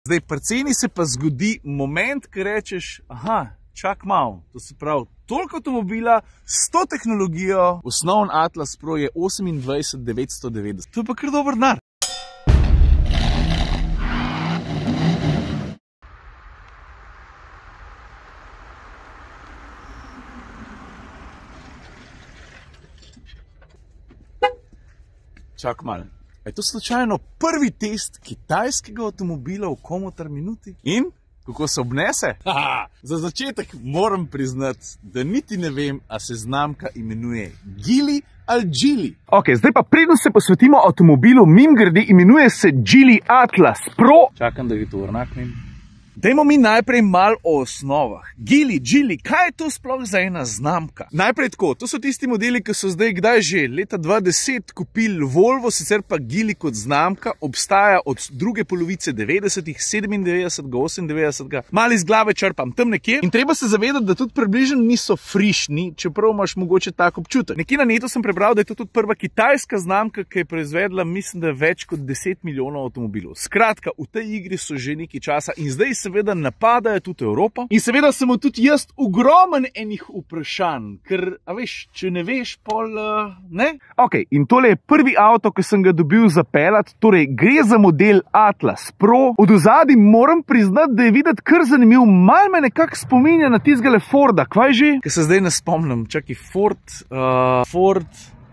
Zdaj, pri ceni se pa zgodi moment, ko rečeš, aha, čak malo, to se pravi, toliko avtomobila, s to tehnologijo, osnoven Atlas Pro je 28 990. To je pa kar dober denar. Čak malo. Je to slučajno prvi test kitajskega avtomobila v Komotar minuti? In? Kako se obnese? Za začetek moram priznati, da niti ne vem, a se znamka imenuje Geely ali Geely. Ok, zdaj pa preden se posvetimo avtomobilu, mimogrede imenuje se Geely Atlas Pro. Čakam, da ga to vrnaknem. Dajmo mi najprej malo o osnovah. Geely, kaj je to sploh za ena znamka? Najprej tako, to so tisti modeli, ki so zdaj kdaj že leta 2010 kupili Volvo, sicer pa Geely kot znamka obstaja od druge polovice 90-ih, 97, 98, malo iz glave črpam, tam nekje. In treba se zavedati, da tudi približno niso frišni, čeprav imaš mogoče tak občutek. Nekje na netu sem prebral, da je to tudi prva kitajska znamka, ki je proizvedla, mislim, da več kot 10 milijonov avtomobilov. Skratka, v tej igri so že nekaj časa in zdaj seveda napadajo tudi Evropo. In seveda sem tudi jaz ogromen enih vprašanj, ker, a veš, če ne veš, pol, ne? Ok, in tole je prvi avto, ki sem ga dobil zapeljati, torej gre za model Atlas Pro. Od ozadaj moram priznati, da je videti kar zanimiv, mal me nekako spominja na tistega Forda, kvaj že? Ker se zdaj ne spomnim, čakaj, Ford...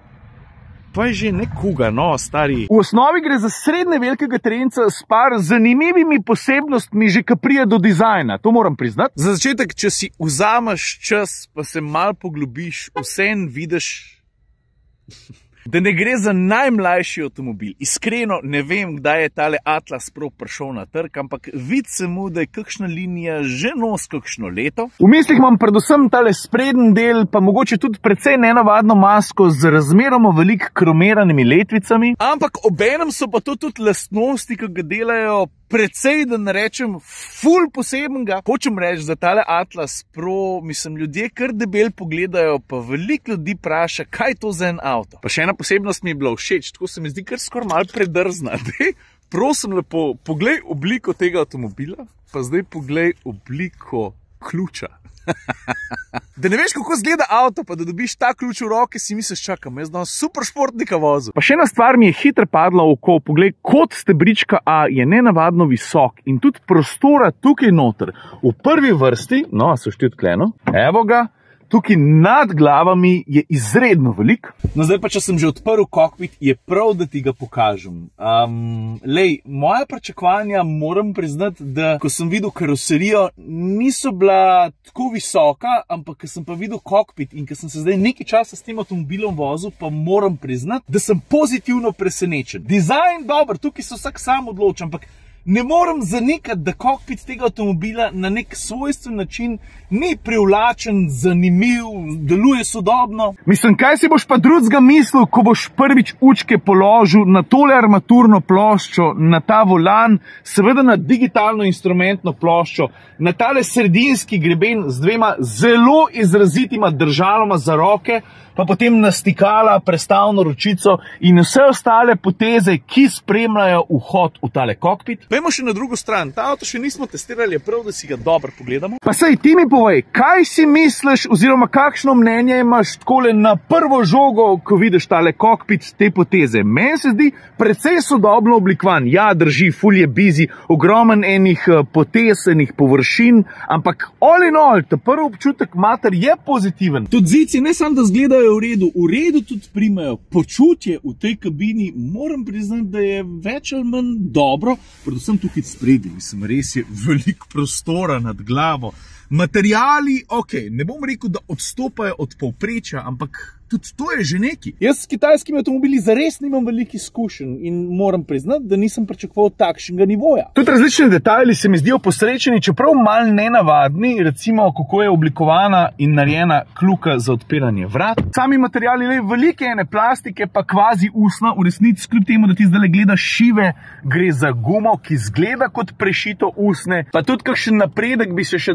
Pa je že nekoga, no, stari. V osnovi gre za srednje velikega terenca s par zanimivimi posebnostmi, že ki pride do dizajna, to moram priznati. Za začetek, če si vzameš čas, pa se malo poglobiš, vseeno vidiš, da ne gre za najmlajši avtomobil. Iskreno ne vem, kdaj je tale Atlas Pro prišel na trg, ampak vidi se mu, da je kakšna linija že nos kakšno leto. V mislih imam predvsem tale sprednji del, pa mogoče tudi precej nenavadno masko z razmeroma veliko kromiranimi letvicami. Ampak obenem so pa to tudi lastnosti, ki ga delajo precej, da ne rečem, ful posebenega. Hočem reči, za tale Atlas Pro, mislim, ljudje kar debel pogledajo, pa veliko ljudi vpraša, kaj je to za en avto. Pa še ena posebnost mi je bila všeč, tako se mi zdi kar skoraj malo predrzna. Prosim lepo, poglej obliko tega avtomobila, pa zdaj poglej obliko ključa. Da ne veš, kako izgleda avto, pa da dobiš ta ključ v roke, si misliš, čakam, jaz danes super športnika vozil. Pa še ena stvar mi je hitro padla v oko, poglej, kot stebrička A je nenavadno visok in tudi prostora tukaj noter, v prvi vrsti, no, so štiri odkleno, evo ga, tukaj nad glavami je izredno velik. No zdaj pa, če sem že odprl kokpit, je prav, da ti ga pokažem. Moja pričakovanja moram priznati, da ko sem videl karoserijo, niso bila tako visoka, ampak ko sem pa videl kokpit in ko sem se zdaj nekaj časa s tem avtomobilom vozil, pa moram priznati, da sem pozitivno presenečen. Dizajn dober, tukaj se vsak sam odloča, ampak ne morem zanikati, da kokpit tega avtomobila na nek svojstven način ni privlačen, zanimiv, deluje sodobno. Mislim, kaj si boš pa drugega mislil, ko boš prvič učke položil na tole armaturno ploščo, na ta volan, seveda na digitalno instrumentno ploščo, na tale sredinski greben z dvema zelo izrazitima držaloma za roke, pa potem na stikala, prestavno ročico in vse ostale poteze, ki spremljajo vhod v tale kokpit. Pojmo še na drugo stran, ta avto še nismo testirali, je prav, da si ga dobro pogledamo. Pa sej, ti mi povej, kaj si misliš oziroma kakšno mnenje imaš takole na prvo žogo, ko vidiš tale kokpit, te poteze? Meni se zdi precej sodobno oblikovan. Ja, drži, ful je busy, ogromen enih potez, enih površin, ampak all in all, ta prvi občutek mater je pozitiven. Tudi zici ne samo, da zgledajo v redu tudi primajo. Počutje v tej kabini, moram priznati, da je več ali manj dobro, predvsem tukaj spredi, mislim, res je veliko prostora nad glavo. Materiali, ok, ne bom rekel, da odstopajo od povprečja, ampak tudi to je že neki. Jaz s kitajskimi avtomobili zares nimam veliko izkušenj in moram priznati, da nisem pričakoval takšnega nivoja. Tudi različni detajli se mi zdijo posrečeni, čeprav malo nenavadni, recimo kako je oblikovana in narejena kljuka za odpiranje vrat. Sami materiali, velike ene plastike, pa kvazi usna, v resnici kljub temu, da ti zdaj gledaš šive, gre za gumo, ki zgleda kot prešito usne, pa tudi kakšen napredek bi se še dal narediti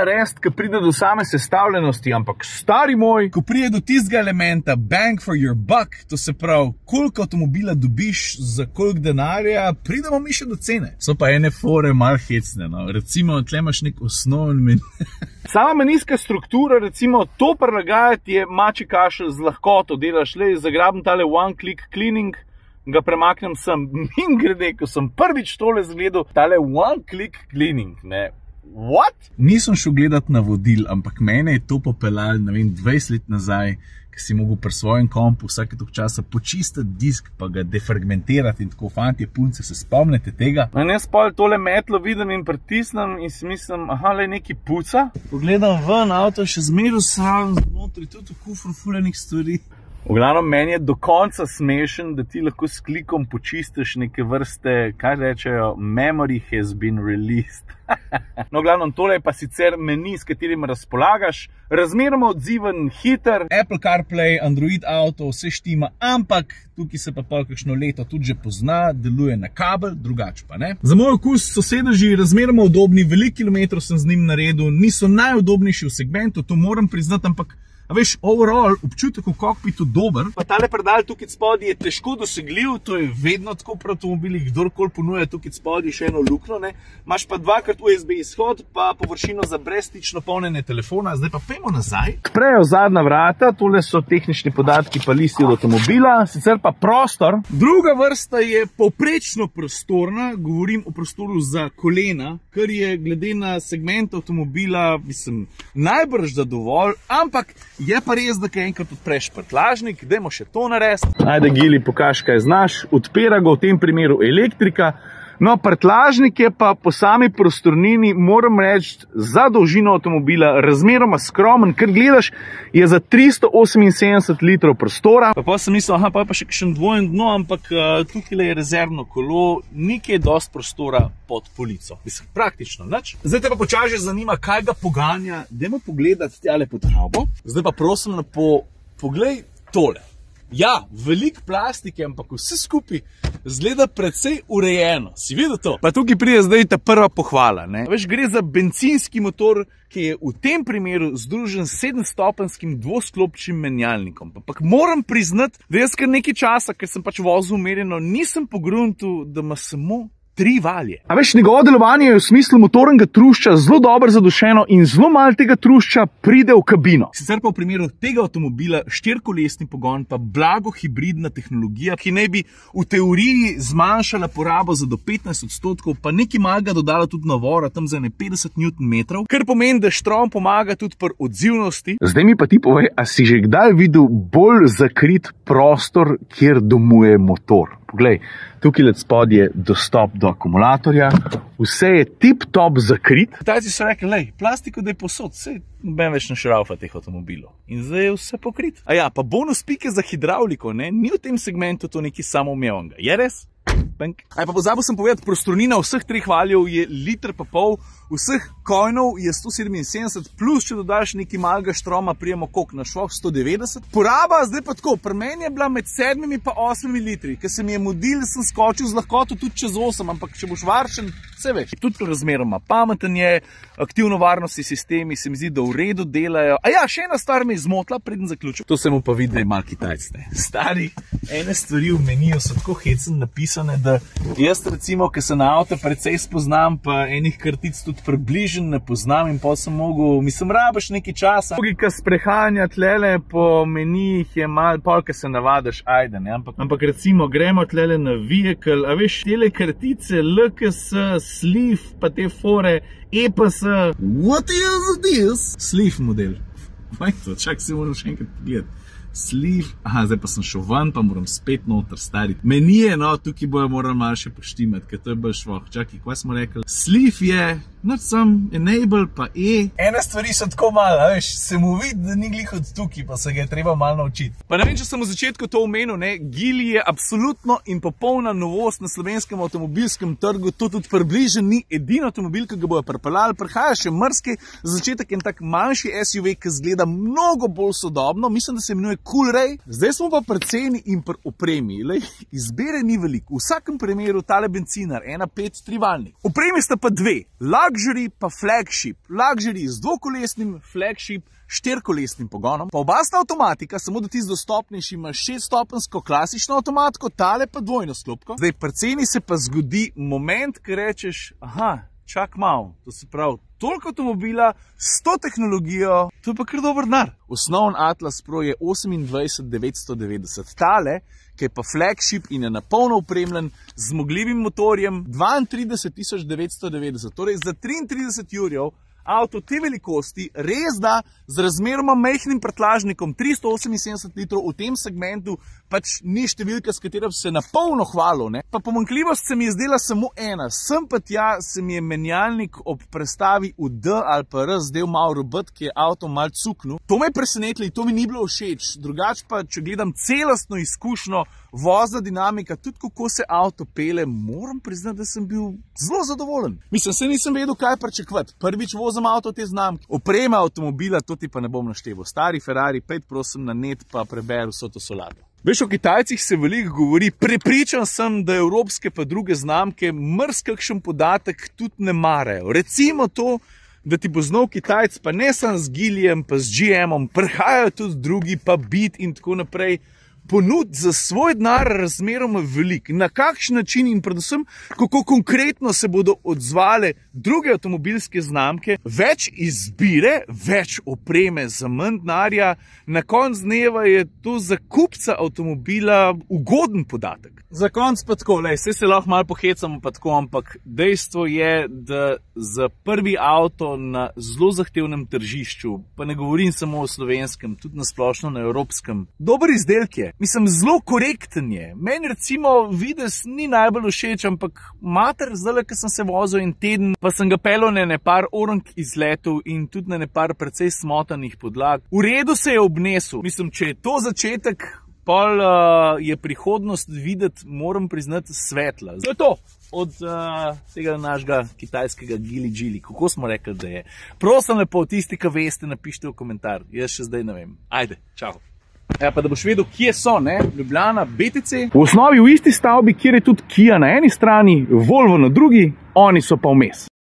narediti, ko pride do same sestavljenosti, ampak stari moj, ko pride do tistega elementa bang for your buck, to se pravi, koliko avtomobila dobiš za koliko denarja, pridemo mi še do cene. So pa ene fore malo hecne, no. Recimo, tle imaš nek osnoven meni. Sama menijska struktura, recimo, to prilagajati je mači kašelj z lahkoto. Delaš le, zagrabim tale one-click cleaning, ga premaknem sem. In grede, ko sem prvič tole zgledal, tale one-click cleaning, ne. What? Nisem šel gledat navodil, ampak mene je to popeljal, ne vem, 20 let nazaj, ki si mogel pri svojem kompu vsake toliko časa počistiti disk, pa ga defragmentirati in tako, fantje, punce, se spomnite tega? In jaz pol tole metlo vidim in pritisnem in si mislim, aha, le neki puca. Pogledam ven, avto še zmeru sam, znotri, tudi v kufru fuljenih stvari. V glavnem, meni je do konca smešen, da ti lahko s klikom počistiš neke vrste, kaj rečejo, memory has been released. No, v glavnem, tole je pa sicer meni, s katerim razpolagaš, razmeroma odziven, hiter, Apple CarPlay, Android Auto, vse štima, ampak tukaj se pa pol kakšno leto tudi že pozna, deluje na kabel, drugače pa ne. Za moj okus so sedeži razmeroma udobni, veliko kilometrov sem z njim naredil, niso najudobnejši v segmentu, to moram priznati, ampak a veš, overall, občutek v kokpitu dober. Pa tale predal tukaj spodaj je težko dosegljiv, to je vedno tako pri avtomobilih, kdorkoli ponuja tukaj spodaj še eno luknjo, ne. Imaš pa dvakrat USB izhod, pa površino za brezstično polnjenje telefona. Zdaj pa pejmo nazaj. Odprejo zadnja vrata, tole so tehnični podatki pa listi od avtomobila, sicer pa prostor. Druga vrsta je povprečno prostorna, govorim o prostoru za kolena, kar je glede na segment avtomobila, mislim, najbrž za dovolj, ampak je pa res, da kaj enkrat odpreš prtljažnik, dajmo še to narediti. Ajde, Gili, pokaž, kaj znaš. Odpira ga v tem primeru elektrika. No, prtljažnik je pa po sami prostornini, moram reči, za dolžino avtomobila razmeroma skromen, ker gledaš, je za 378 litrov prostora. Pa sem mislil, aha, pa je pa še kakšen dvojen dno, ampak tukaj je rezervno kolo, nekaj dosti prostora pod polico. Mislim, praktično, nič. Zdaj te pa počasi zanima, kaj ga poganja. Dajmo pogledati tjale pod haubo. Zdaj pa prosim, poglej tole. Ja, veliko plastike, ampak vse skupaj zgleda precej urejeno. Si videl to? Pa tukaj pride zdaj ta prva pohvala, ne? Veš, gre za bencinski motor, ki je v tem primeru združen s 7-stopenjskim dvosklopčnim menjalnikom. Ampak moram priznati, da jaz kar nekaj časa, ker sem pač vozil umerjeno, nisem pogruntil, da ima samo 3 valje. A veš, njegovo delovanje je v smislu motornega trušča zelo dobro zadušeno in zelo malo tega trušča pride v kabino. Sicer pa v primeru tega avtomobila 4-kolesni pogon pa blago hibridna tehnologija, ki naj bi v teoriji zmanjšala porabo za do 15%, pa nekaj malega dodala tudi navora, tam za 50 Nm, kar pomeni, da štrom pomaga tudi pri odzivnosti. Zdaj mi pa ti povej, a si že kdaj videl bolj zakrit prostor, kjer domuje motor? Poglej, tukaj let spod je dostop do akumulatorja, vse je tip-top zakrit. Tajci so rekli, lej, plastiko da je posod, sej noben več ne šraufa teh avtomobilov. In zdaj je vse pokrit. A ja, pa bonus pike za hidravliko, ne, ni v tem segmentu to nekaj samoumevnega. Je res? Aj pa pozabil sem povedati, prostornina vseh 3 valjev je 1,5 litra, vseh kojnov je 177, plus če dodaš nekaj malega štroma, prijemo koliko na švoh, 190. Poraba zdaj pa tako, pri meni je bila med 7 in 8 litri, ker se mi je mudil, sem skočil z lahkoto tudi čez 8, ampak če boš varčen, vse veš. Tudi razmeroma pameten je, aktivno varnostni sistemi se mi zdi, da v redu delajo. A ja, še ena stvar me je zmotila, preden zaključil. To se mu pa vidi, da je mal Kitajc, ne. Stari, ene stvari v meniju so tako hecen napisane, da jaz recimo, ki se na avto precej spoznam, pa enih kartic tudi približen ne poznam in pa sem mogel, mislim, rabiš nekaj časa. Logika sprehajanja tlele po menijih je malo, pol, ki se navadaš, ajde, ne, ampak recimo gremo tlele na vehicle, a veš, tele kartice, LKS, Sleeve, pa te fore, EPS, what is this? Sleeve model. Vajto, čak se moram še enkrat pogledati. Sleeve, aha, zdaj pa sem šel ven, pa moram spet noter stariti. Menije, no, tukaj bojo moram malo še poštimati, ker to je bolj švoh. Čakaj, kaj smo rekli? Sleeve je, not some, enable, pa E. Ene stvari so tako malo, veš, se mu vidi, da ni glih od tukaj, pa se ga je treba malo naučiti. Pa ne vem, če sem v začetku to omenil, ne, Geely je absolutno in popolna novost na slovenskem avtomobilskem trgu, to tudi približen ni edini avtomobil, ki ga bojo pripeljali, prihaja še mrski, za začetek en tak manjši SUV, ki zgleda mnogo bolj sodobno, mislim, da se imenuje cool rej. Zdaj smo pa pri ceni in pri opremi. Lej, izbire ni veliko. V vsakem primeru tale bencinar, 1.5 trivaljnik. Opremi sta pa dve. Luxury pa flagship. Luxury z dvokolesnim, flagship 4-kolesnim pogonom. Pa oba sta avtomatika, samo da tisti dostopnejši ima 6-stopenjsko klasično avtomatiko, tale pa dvojno sklopko. Zdaj pri ceni se pa zgodi moment, ko rečeš, aha, čak malo, to se pravi, toliko avtomobila, s to tehnologijo, to je pa kar dober denar. Osnoven Atlas Pro je 28 990. Tale, ki je pa flagship in je napolno opremljen z zmogljivim motorjem, 32 990. Torej za 33 jurjev avto te velikosti, res da, z razmeroma majhnim prtljažnikom, 378 litrov, v tem segmentu pač ni številka, s katero se napolno hvalil, ne. Pa pomanjkljivost se mi je zdela samo ena. Sem pa tja se mi je menjalnik ob prestavi v D ali pa R zdel malo robot, ki je avto malo cuknil. To me je presenetilo, to mi ni bilo všeč. Drugače pa, če gledam celostno izkušnjo, vozna dinamika, tudi kako se avto pele, moram priznati, da sem bil zelo zadovoljen. Mislim, se nisem vedel, kaj pričakovati. Prvič vozim avto te znamke. Oprema avtomobila, to ti pa ne bom našteval. Stari Ferrari, pejte prosim na net pa preberi vso to solado. Veš, o Kitajcih se veliko govori, prepričan sem, da evropske pa druge znamke marsikakšen podatek tudi ne marajo. Recimo to, da ti bo znal Kitajc, pa ne samo z Geelyjem, pa z GM-om, prihajajo tudi drugi, pa Beat in tako naprej, ponud za svoj denar razmeroma velik. Na kakšen način in predvsem, kako konkretno se bodo odzvale druge avtomobilske znamke, več izbire, več opreme za manj denarja, na koncu dneva je to za kupca avtomobila ugoden podatek. Za konc pa tako, saj se lahko malo pohecamo pa tako, ampak dejstvo je, da za prvi avto na zelo zahtevnem tržišču, pa ne govorim samo o slovenskem, tudi na splošno na evropskem, dober izdelek je. Mislim, zelo korekten je. Meni recimo videz ni najbolj všeč, ampak mater, zdaj, ko sem se vozil en teden, pa sem ga pelil na nepar orank izletov in tudi na nepar precej smotanih podlag. V redu se je obnesel. Mislim, če je to začetek, pol je prihodnost videti, moram priznati, svetla. To je to od tega našega kitajskega Geely. Kako smo rekli, da je? Prosim lepo, tisti, ki veste, napišite v komentar. Jaz še zdaj ne vem. Ajde, čau. Ja, pa da boš vedel, kje so, ne? Ljubljana, BTC. V osnovi v isti stavbi, kjer je tudi Kia na eni strani, Volvo na drugi, oni so pa vmes.